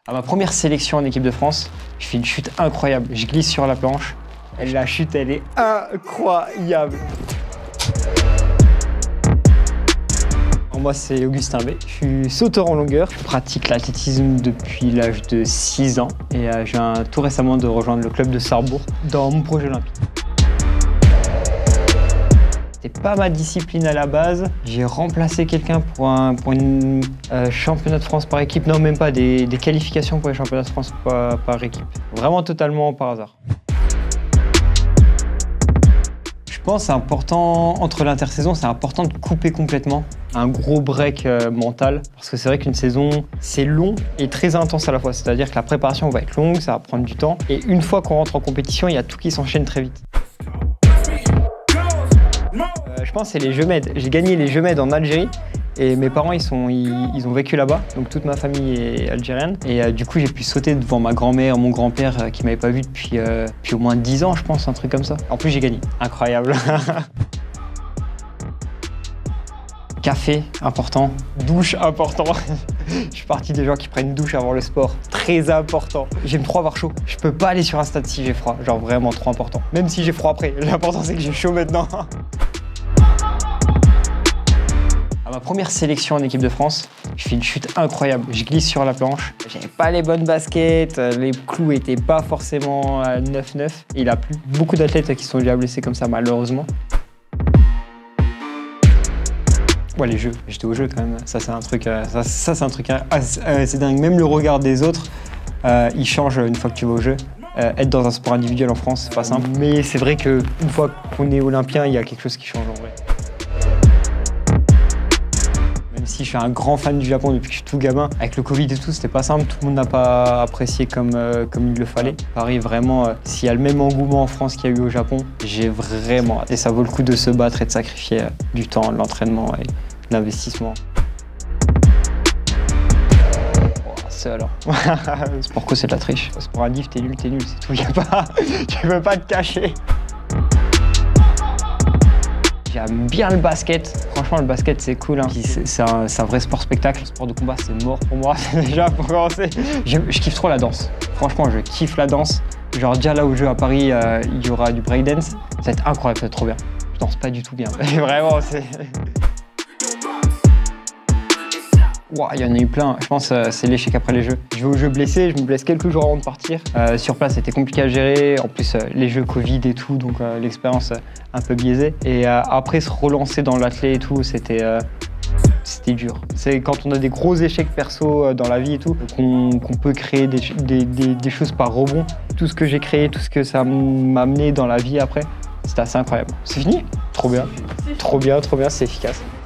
À ma première sélection en équipe de France, je fais une chute incroyable. Je glisse sur la planche. La chute, elle est incroyable. Moi, c'est Augustin B. Je suis sauteur en longueur. Je pratique l'athlétisme depuis l'âge de 6 ans. Et je viens tout récemment de rejoindre le club de Sarrebourg dans mon projet olympique. C'était pas ma discipline à la base. J'ai remplacé quelqu'un pour une championnat de France par équipe. Non, même pas, des qualifications pour les championnats de France par équipe. Vraiment totalement par hasard. Je pense que c'est important, entre l'intersaison, c'est important de couper complètement. Un gros break mental. Parce que c'est vrai qu'une saison, c'est long et très intense à la fois. C'est-à-dire que la préparation va être longue, ça va prendre du temps. Et une fois qu'on rentre en compétition, il y a tout qui s'enchaîne très vite. Je pense que c'est les Jeux Med. J'ai gagné les Jeux Med en Algérie et mes parents ils ont vécu là-bas, donc toute ma famille est algérienne. Et du coup j'ai pu sauter devant ma grand-mère, mon grand-père qui m'avait pas vu depuis au moins 10 ans je pense, un truc comme ça. En plus j'ai gagné, incroyable. Café, important. Douche, important. Je suis parti des gens qui prennent une douche avant le sport. Très important. J'aime trop avoir chaud. Je peux pas aller sur un stade si j'ai froid. Genre vraiment trop important. Même si j'ai froid après. L'important c'est que j'ai chaud maintenant. À ma première sélection en équipe de France, je fais une chute incroyable. Je glisse sur la planche. J'avais pas les bonnes baskets. Les clous étaient pas forcément à 9-9. Il a plu. Beaucoup d'athlètes qui sont déjà blessés comme ça malheureusement. Ouais, les jeux, j'étais au jeu quand même. Ça, c'est un truc, c'est dingue. Même le regard des autres, il change une fois que tu vas au jeu. Être dans un sport individuel en France, c'est pas simple. Mais c'est vrai qu'une fois qu'on est olympien, il y a quelque chose qui change en vrai. Même si je suis un grand fan du Japon depuis que je suis tout gamin, avec le Covid et tout, c'était pas simple. Tout le monde n'a pas apprécié comme il le fallait. Pareil, vraiment, s'il y a le même engouement en France qu'il y a eu au Japon, j'ai vraiment hâte. Et ça vaut le coup de se battre et de sacrifier du temps, de l'entraînement et de l'investissement. C'est alors. Sport co, c'est de la triche. Sport indiv, t'es nul, c'est tout. Tu peux pas te cacher. J'aime bien le basket. Franchement, le basket, c'est cool. Hein. C'est un vrai sport spectacle. Le sport de combat, c'est mort pour moi. Déjà, pour commencer. Je kiffe trop la danse. Franchement, je kiffe la danse. Genre, déjà là au jeu à Paris, il y aura du breakdance. Ça va être incroyable, ça va être trop bien. Je danse pas du tout bien. Vraiment, c'est... Wow, il y en a eu plein. Je pense que c'est l'échec après les jeux. Je vais aux jeux blessé, je me blesse quelques jours avant de partir. Sur place, c'était compliqué à gérer. En plus, les jeux Covid et tout, donc l'expérience un peu biaisée. Et après, se relancer dans l'athlé et tout, c'était dur. C'est quand on a des gros échecs perso dans la vie et tout, qu'on peut créer des choses par rebond. Tout ce que j'ai créé, tout ce que ça m'a amené dans la vie après, c'était assez incroyable. C'est fini? Trop bien, c'est efficace.